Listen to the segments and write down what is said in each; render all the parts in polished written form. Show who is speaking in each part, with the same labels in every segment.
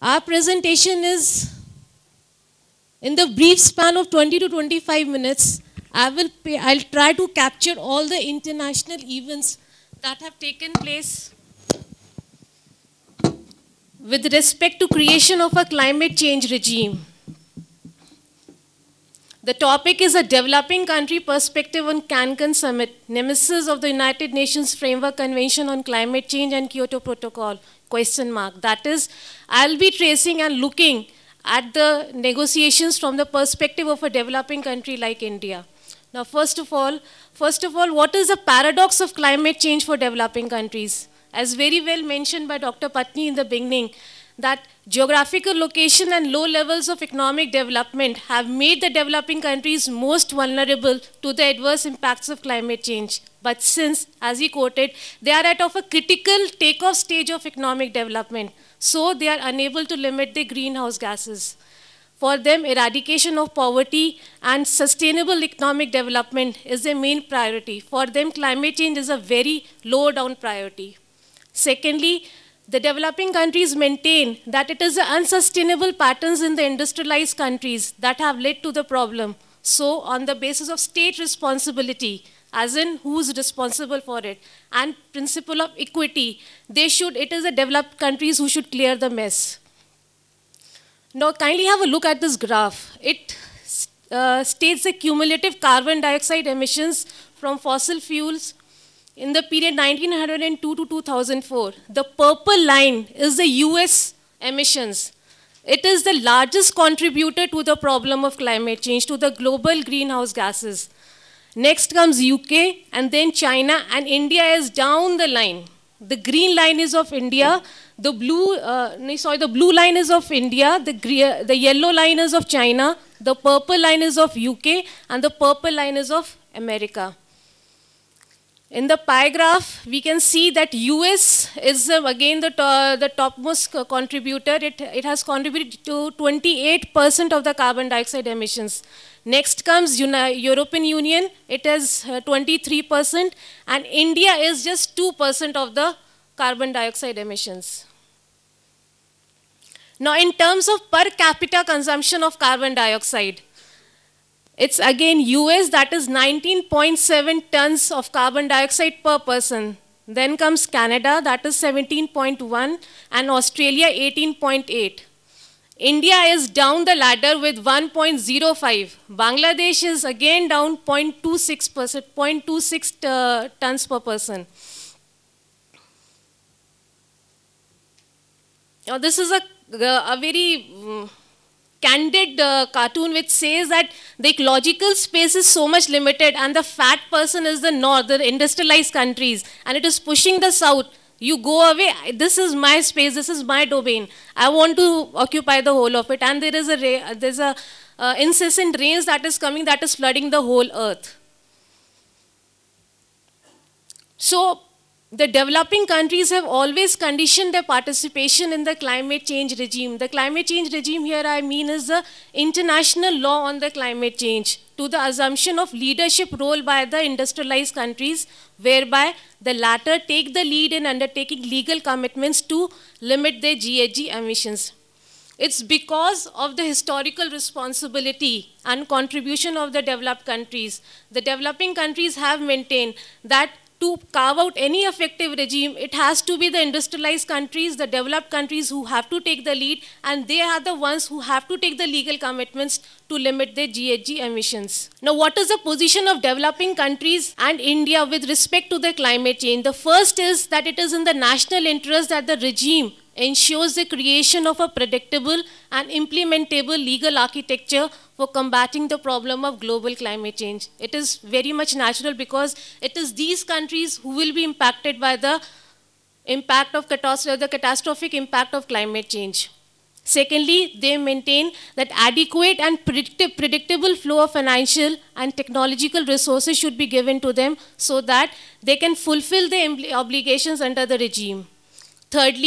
Speaker 1: Our presentation is in the brief span of 20 to 25 minutes. I'll try to capture all the international events that have taken place with respect to creation of a climate change regime. The topic is a developing country perspective on Cancun Summit, nemesis of the United Nations Framework Convention on Climate Change and Kyoto Protocol, ? That is, I'll be tracing and looking at the negotiations from the perspective of a developing country like India. Now, first of all, what is the paradox of climate change for developing countries? As very well mentioned by Dr. Patni in the beginning, that geographical location and low levels of economic development have made the developing countries most vulnerable to the adverse impacts of climate change. But since, as he quoted, they are at of a critical takeoff stage of economic development, so they are unable to limit the greenhouse gases. For them, eradication of poverty and sustainable economic development is their main priority. For them, climate change is a very low down priority. Secondly, the developing countries maintain that it is the unsustainable patterns in the industrialized countries that have led to the problem. So, on the basis of state responsibility, as in who's responsible for it, and principle of equity, it is the developed countries who should clear the mess. Now, kindly have a look at this graph. It states the cumulative carbon dioxide emissions from fossil fuels in the period 1902 to 2004. The purple line is the US emissions. It is the largest contributor to the problem of climate change, to the global greenhouse gases. Next comes UK, and then China, and India is down the line. The green line is of India, the blue line is of India, the yellow line is of China, the purple line is of UK, and the purple line is of America. In the pie graph, we can see that US is again the topmost contributor. It has contributed to 28% of the carbon dioxide emissions. Next comes European Union. It is 23%, and India is just 2% of the carbon dioxide emissions. Now, in terms of per capita consumption of carbon dioxide, it's again US, that is 19.7 tons of carbon dioxide per person. Then comes Canada, that is 17.1, and Australia 18.8. India is down the ladder with 1.05. Bangladesh is again down 0.26 tons per person. Now, this is a very candid cartoon which says that the ecological space is so much limited, and the fat person is the north, the industrialized countries, and it is pushing the south. You go away, this is my space, this is my domain. I want to occupy the whole of it, and there is a incessant rains that is coming, that is flooding the whole earth. So, the developing countries have always conditioned their participation in the climate change regime. The climate change regime here, I mean, is the international law on the climate change, to the assumption of leadership role by the industrialized countries, whereby the latter take the lead in undertaking legal commitments to limit their GHG emissions. It's because of the historical responsibility and contribution of the developed countries. The developing countries have maintained that to carve out any effective regime, it has to be the industrialized countries, the developed countries who have to take the lead, and they are the ones who have to take the legal commitments to limit their GHG emissions. Now, what is the position of developing countries and India with respect to the climate change? The first is that it is in the national interest that the regime ensures the creation of a predictable and implementable legal architecture for combating the problem of global climate change. It is very much natural because it is these countries who will be impacted by the impact of the catastrophic impact of climate change. Secondly, they maintain that adequate and predictable flow of financial and technological resources should be given to them so that they can fulfill their obligations under the regime. Thirdly,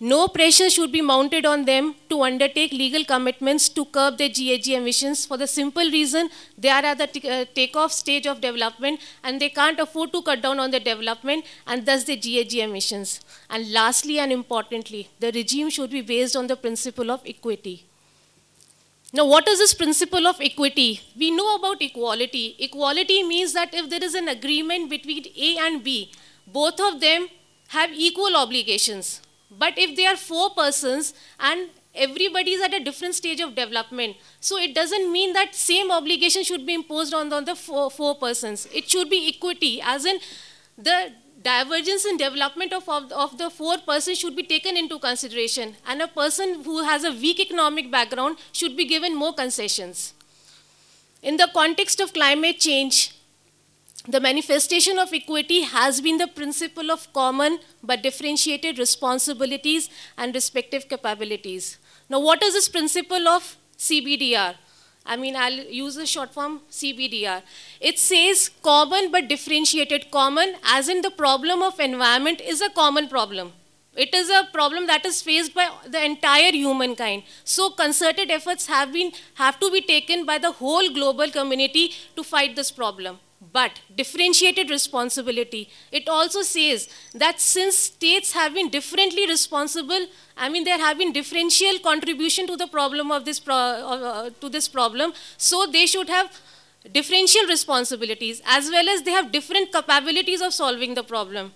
Speaker 1: No pressure should be mounted on them to undertake legal commitments to curb their GHG emissions for the simple reason they are at the takeoff stage of development and they can't afford to cut down on their development and thus the GHG emissions. And lastly and importantly, the regime should be based on the principle of equity. Now, what is this principle of equity? We know about equality. Equality means that if there is an agreement between A and B, both of them have equal obligations. But if there are 4 persons and everybody is at a different stage of development, so it doesn't mean that same obligation should be imposed on the four persons. It should be equity, as in the divergence in development of the 4 persons should be taken into consideration, and a person who has a weak economic background should be given more concessions. In the context of climate change, the manifestation of equity has been the principle of common but differentiated responsibilities and respective capabilities. Now, what is this principle of CBDR? I mean, I'll use the short form CBDR. It says common but differentiated. Common, as in the problem of environment, is a common problem. It is a problem that is faced by the entire humankind. So concerted efforts have to be taken by the whole global community to fight this problem. But differentiated responsibility, it also says that since states have been differently responsible, I mean, there have been differential contribution to the problem of this problem, so they should have differential responsibilities as well as they have different capabilities of solving the problem.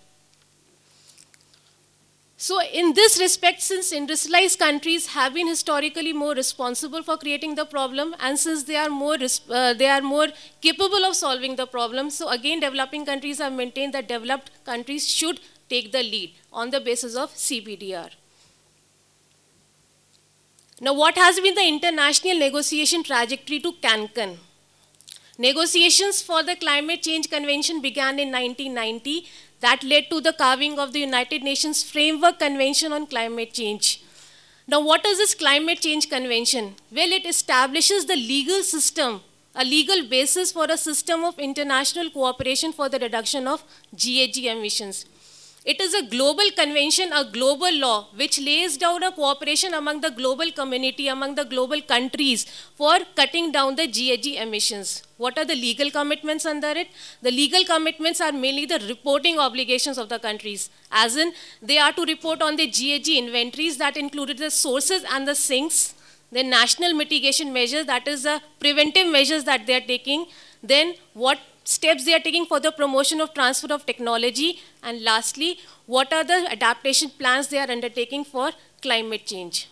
Speaker 1: So in this respect, since industrialized countries have been historically more responsible for creating the problem, and since they are more capable of solving the problem, so again developing countries have maintained that developed countries should take the lead on the basis of CBDR. Now, what has been the international negotiation trajectory to Cancun? Negotiations for the Climate Change Convention began in 1990. That led to the carving of the United Nations Framework Convention on Climate Change. Now, what is this Climate Change Convention? Well, it establishes the legal system, a legal basis for a system of international cooperation for the reduction of GHG emissions. It is a global convention, a global law, which lays down a cooperation among the global community, among the global countries for cutting down the GHG emissions. What are the legal commitments under it? The legal commitments are mainly the reporting obligations of the countries, as in they are to report on the GHG inventories that included the sources and the sinks, the national mitigation measures, that is the preventive measures that they are taking, then what steps they are taking for the promotion of transfer of technology, and lastly, what are the adaptation plans they are undertaking for climate change.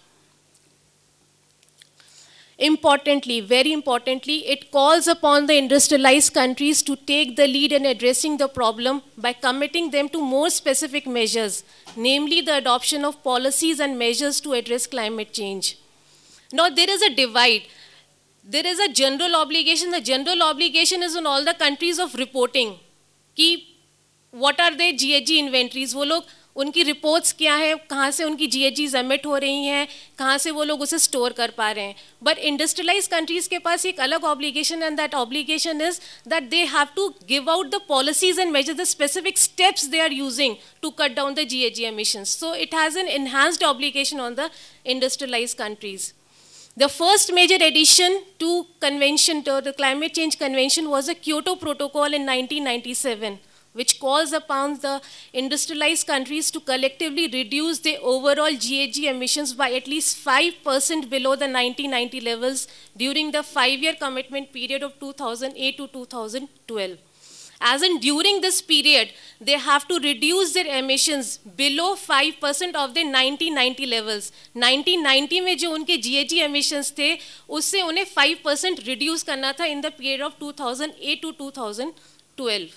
Speaker 1: Importantly, very importantly, it calls upon the industrialized countries to take the lead in addressing the problem by committing them to more specific measures, namely the adoption of policies and measures to address climate change. Now, there is a divide. There is a general obligation. The general obligation is on all the countries of reporting. कि what are their GHG inventories? वो लोग उनकी reports क्या है, कहाँ से उनकी GHGs emit हो रही हैं, कहाँ से वो लोग उसे store कर पा रहे हैं. But industrialized countries के पास एक अलग obligation, and that obligation is that they have to give out the policies and measure the specific steps they are using to cut down the GHG emissions. So it has an enhanced obligation on the industrialized countries. The first major addition to the Climate Change Convention was the Kyoto Protocol in 1997, which calls upon the industrialized countries to collectively reduce their overall GHG emissions by at least 5% below the 1990 levels during the 5-year commitment period of 2008 to 2012. As in, during this period, they have to reduce their emissions below 5% of their 1990 levels. 1990 में जो उनके GHG emissions थे, उससे उन्हें 5% reduce करना था in the period of 2008 to 2012.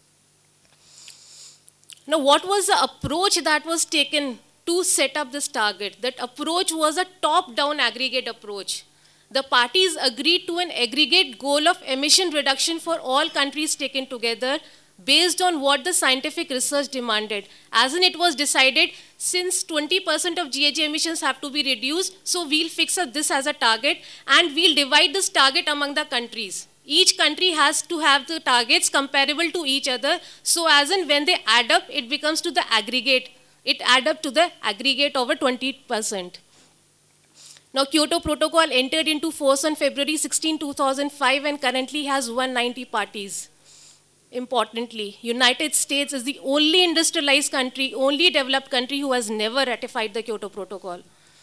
Speaker 1: Now, what was the approach that was taken to set up this target? That approach was a top-down aggregate approach. The parties agreed to an aggregate goal of emission reduction for all countries taken together based on what the scientific research demanded. As in, it was decided, since 20% of GHG emissions have to be reduced, so we'll fix this as a target and we'll divide this target among the countries. Each country has to have the targets comparable to each other, so as in when they add up, it becomes to the aggregate It adds up to the aggregate over 20%. Now, Kyoto Protocol entered into force on February 16, 2005 and currently has 190 parties. Importantly, United States is the only industrialized country, only developed country who has never ratified the Kyoto Protocol.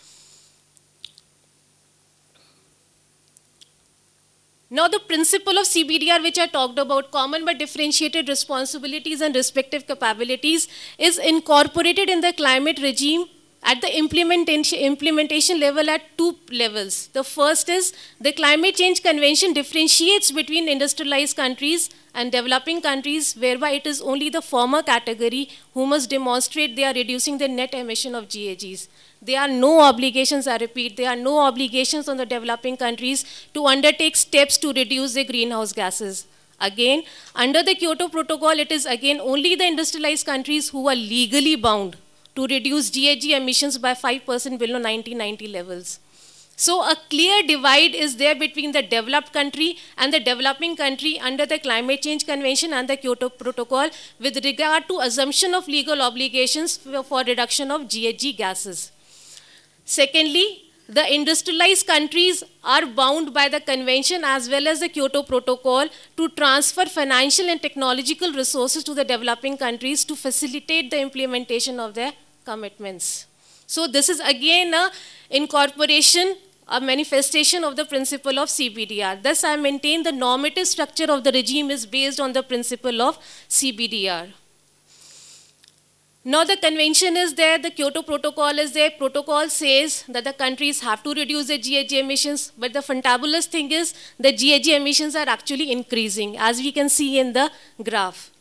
Speaker 1: Now, the principle of CBDR, which I talked about, common but differentiated responsibilities and respective capabilities, is incorporated in the climate regime at the implementation level at two levels. The first is the Climate Change Convention differentiates between industrialized countries and developing countries, whereby it is only the former category who must demonstrate they are reducing the net emission of GHGs. There are no obligations, I repeat, there are no obligations on the developing countries to undertake steps to reduce their greenhouse gases. Again, under the Kyoto Protocol, it is again only the industrialized countries who are legally bound to reduce GHG emissions by 5% below 1990 levels. So a clear divide is there between the developed country and the developing country under the Climate Change Convention and the Kyoto Protocol with regard to assumption of legal obligations for reduction of GHG gases. Secondly, the industrialized countries are bound by the convention as well as the Kyoto Protocol to transfer financial and technological resources to the developing countries to facilitate the implementation of their commitments. So this is again an incorporation, a manifestation of the principle of CBDR. Thus, I maintain the normative structure of the regime is based on the principle of CBDR. Now the convention is there, the Kyoto Protocol is there. Protocol says that the countries have to reduce their GHG emissions, but the fantabulous thing is the GHG emissions are actually increasing, as we can see in the graph.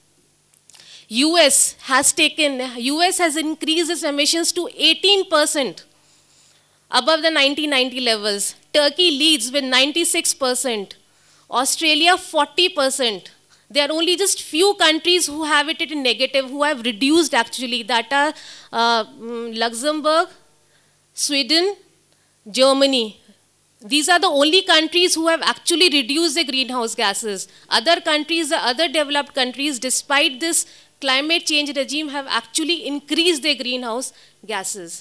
Speaker 1: US has increased its emissions to 18% above the 1990 levels. Turkey leads with 96%. Australia 40%. There are only just few countries who have it in negative, who have reduced actually. That are Luxembourg, Sweden, Germany. These are the only countries who have actually reduced their greenhouse gases. Other countries, the other developed countries, despite this climate change regime, have actually increased their greenhouse gases.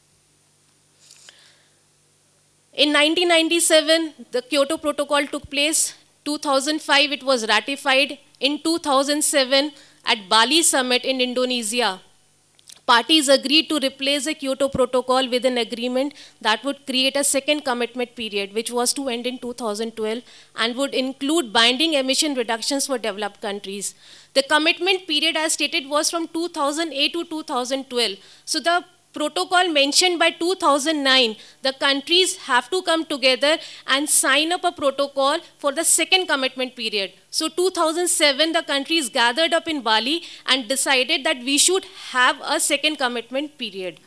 Speaker 1: In 1997, the Kyoto Protocol took place. 2005, it was ratified. In 2007, at Bali Summit in Indonesia, parties agreed to replace the Kyoto Protocol with an agreement that would create a second commitment period, which was to end in 2012 and would include binding emission reductions for developed countries. The commitment period, as stated, was from 2008 to 2012. So the protocol mentioned by 2009, the countries have to come together and sign up a protocol for the second commitment period. So 2007, the countries gathered up in Bali and decided that we should have a second commitment period.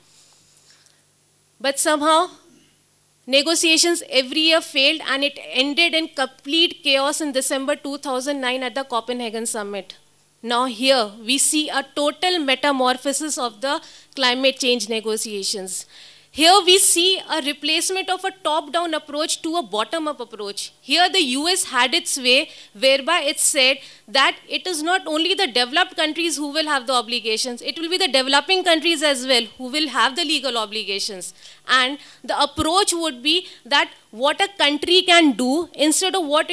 Speaker 1: But somehow, negotiations every year failed and it ended in complete chaos in December 2009 at the Copenhagen Summit. Now here, we see a total metamorphosis of the climate change negotiations. Here we see a replacement of a top-down approach to a bottom-up approach. Here the US had its way, whereby it said that it is not only the developed countries who will have the obligations, it will be the developing countries as well who will have the legal obligations. And the approach would be that what a country can do instead of what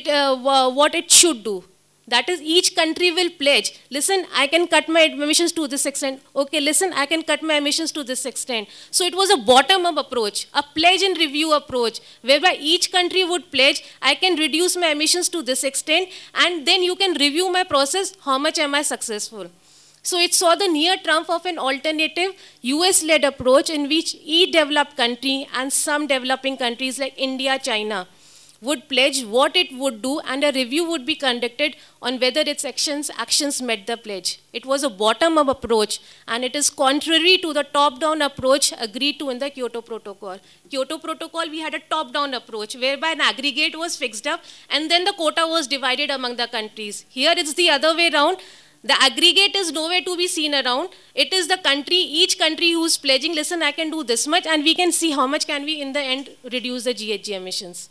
Speaker 1: it should do. That is, each country will pledge, listen, I can cut my emissions to this extent. Okay, listen, I can cut my emissions to this extent. So it was a bottom-up approach, a pledge and review approach, whereby each country would pledge, I can reduce my emissions to this extent, and then you can review my process, how much am I successful. So it saw the near trump of an alternative US-led approach in which each developed country and some developing countries like India, China, would pledge what it would do, and a review would be conducted on whether its actions met the pledge. It was a bottom-up approach, and it is contrary to the top-down approach agreed to in the Kyoto Protocol. Kyoto Protocol, we had a top-down approach, whereby an aggregate was fixed up, and then the quota was divided among the countries. Here it's the other way around. The aggregate is nowhere to be seen around. It is the country, each country who's pledging, listen, I can do this much, and we can see how much can we, in the end, reduce the GHG emissions.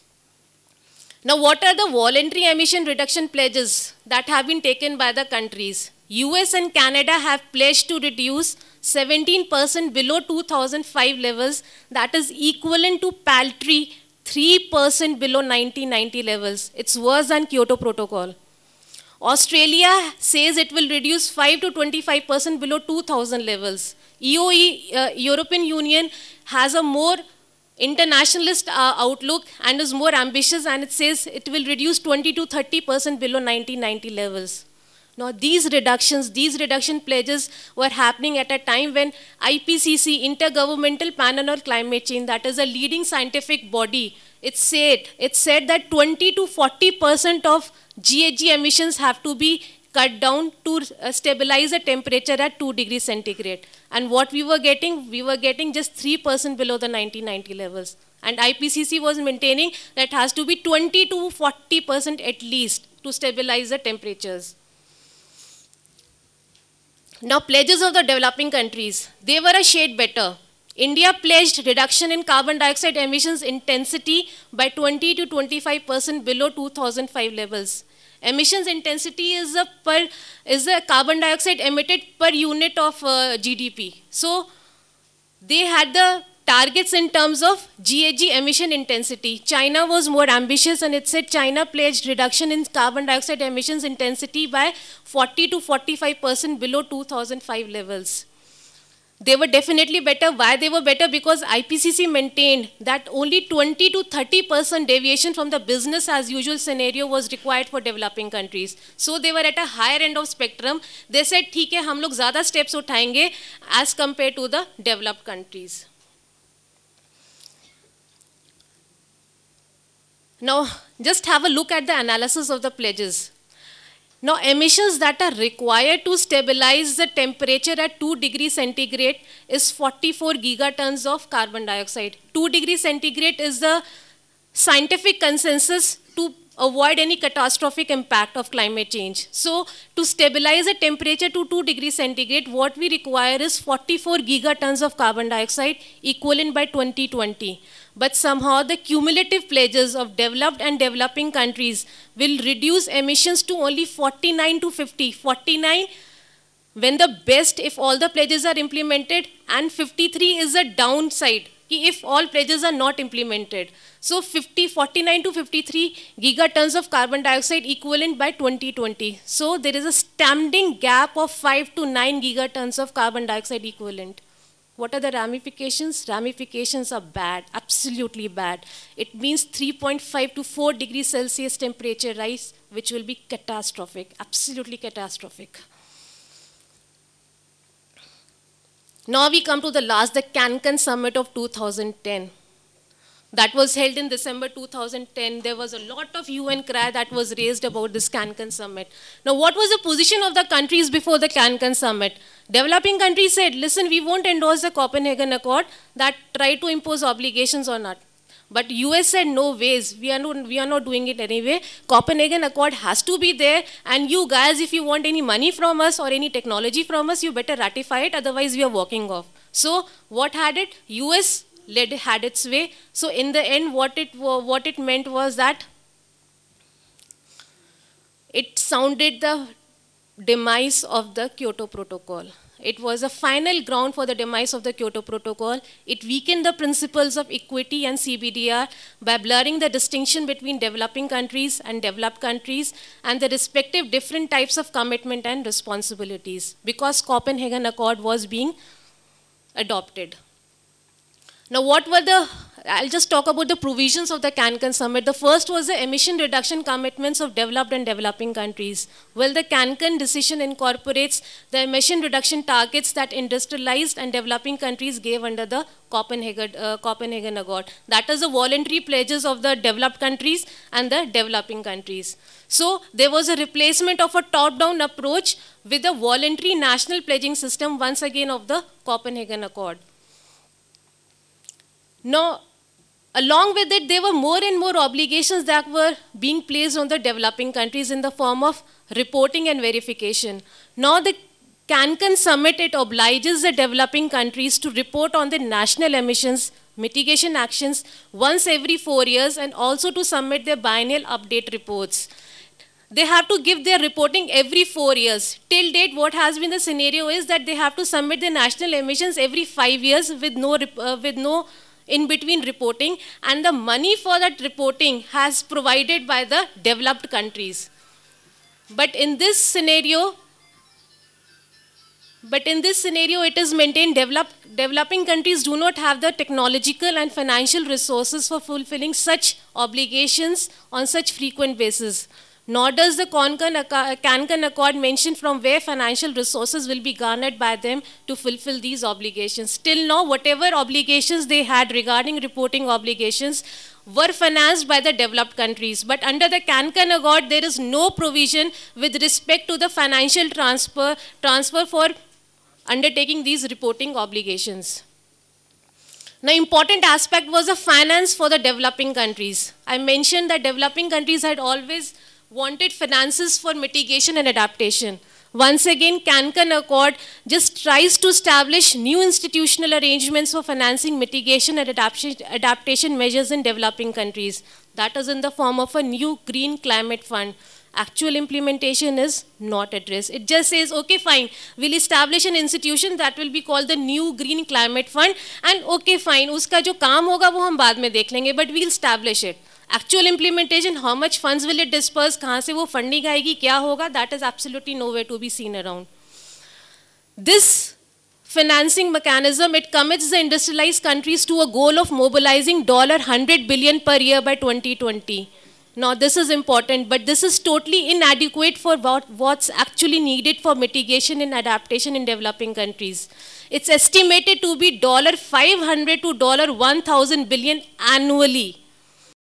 Speaker 1: Now, what are the voluntary emission reduction pledges that have been taken by the countries? US and Canada have pledged to reduce 17% below 2005 levels, that is equivalent to paltry 3% below 1990 levels. It's worse than Kyoto Protocol. Australia says it will reduce 5 to 25% below 2000 levels. EOE, European Union, has a more internationalist outlook and is more ambitious, and it says it will reduce 20 to 30% below 1990 levels. Now, these reduction pledges were happening at a time when IPCC, Intergovernmental Panel on Climate Change, that is a leading scientific body, it said that 20 to 40% of GHG emissions have to be cut down to stabilize the temperature at 2 degrees centigrade. And what we were getting just 3% below the 1990 levels. And IPCC was maintaining that it has to be 20 to 40% at least to stabilize the temperatures. Now, pledges of the developing countries, they were a shade better. India pledged reduction in carbon dioxide emissions intensity by 20 to 25% below 2005 levels. Emissions intensity is the carbon dioxide emitted per unit of GDP. So they had the targets in terms of GHG emission intensity. China was more ambitious, and it said China pledged reduction in carbon dioxide emissions intensity by 40 to 45% below 2005 levels. They were definitely better. Why they were better? Because IPCC maintained that only 20 to 30% deviation from the business as usual scenario was required for developing countries. So they were at a higher end of spectrum. They said, ठीक है, हम लोग ज़्यादा steps उठाएंगे as compared to the developed countries. Now, just have a look at the analysis of the pledges. Now, emissions that are required to stabilize the temperature at 2 degrees centigrade is 44 gigatons of carbon dioxide. 2 degrees centigrade is the scientific consensus to avoid any catastrophic impact of climate change. So, to stabilize the temperature to 2 degrees centigrade, what we require is 44 gigatons of carbon dioxide, equivalent by 2020. But somehow the cumulative pledges of developed and developing countries will reduce emissions to only 49 to 50. 49 when the best if all the pledges are implemented, and 53 is a downside if all pledges are not implemented. So 49 to 53 gigatons of carbon dioxide equivalent by 2020. So there is a standing gap of 5 to 9 gigatons of carbon dioxide equivalent. What are the ramifications? Ramifications are bad, absolutely bad. It means 3.5 to 4 degrees Celsius temperature rise, which will be catastrophic, absolutely catastrophic. Now we come to the last, the Cancun Summit of 2010. That was held in December 2010. There was a lot of UN cry that was raised about this Cancun Summit. Now, what was the position of the countries before the Cancun Summit? Developing countries said, listen, we won't endorse the Copenhagen Accord that tried to impose obligations on us. But US said, no ways, we are not doing it anyway. Copenhagen Accord has to be there, and you guys, if you want any money from us or any technology from us, you better ratify it, otherwise we are walking off. So, what had it? US had its way. So in the end, what it meant was that it sounded the demise of the Kyoto Protocol. It was a final ground for the demise of the Kyoto Protocol. It weakened the principles of equity and CBDR by blurring the distinction between developing countries and developed countries and the respective different types of commitment and responsibilities, because Copenhagen Accord was being adopted. Now, I'll just talk about the provisions of the Cancun Summit. The first was the emission reduction commitments of developed and developing countries. Well, the Cancun decision incorporates the emission reduction targets that industrialized and developing countries gave under the Copenhagen Accord. That is the voluntary pledges of the developed countries and the developing countries. So, there was a replacement of a top-down approach with a voluntary national pledging system, once again of the Copenhagen Accord. Now, along with it, there were more and more obligations that were being placed on the developing countries in the form of reporting and verification. Now, the Cancun Summit, it obliges the developing countries to report on their national emissions, mitigation actions once every 4 years, and also to submit their biennial update reports. they have to give their reporting every 4 years. Till date, what has been the scenario is that they have to submit their national emissions every 5 years with no in-between reporting, and the money for that reporting has provided by the developed countries. But in this scenario, it is maintained developing countries do not have the technological and financial resources for fulfilling such obligations on such frequent basis. Nor does the Cancun Accord mention from where financial resources will be garnered by them to fulfill these obligations. Till now, whatever obligations they had regarding reporting obligations were financed by the developed countries. But under the Cancun Accord, there is no provision with respect to the financial transfer for undertaking these reporting obligations. Now, important aspect was the finance for the developing countries. I mentioned that developing countries had always wanted finances for mitigation and adaptation. Once again, Cancun Accord just tries to establish new institutional arrangements for financing mitigation and adaptation measures in developing countries. That is in the form of a new green climate fund. Actual implementation is not addressed. It just says, okay, fine, we'll establish an institution that will be called the New Green Climate Fund, and okay, fine, uska jo kaam hoga wo hum baad mein dekh lenge, but we'll establish it. Actual implementation, how much funds will it disperse, kahan se wo funding aayegi, kya hoga, that is absolutely nowhere to be seen around. This financing mechanism, it commits the industrialized countries to a goal of mobilizing $100 billion per year by 2020. Now, this is important, but this is totally inadequate for what's actually needed for mitigation and adaptation in developing countries. It's estimated to be $500 to $1,000 billion annually.